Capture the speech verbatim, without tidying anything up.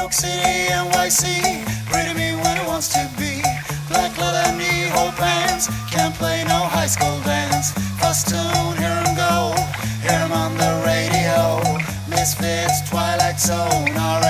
York City, N Y C, pretty me when it wants to be. Black leather knee-hole pants, can't play no high school dance. First tune, hear 'em go, hear 'em on the radio. Misfits, Twilight Zone,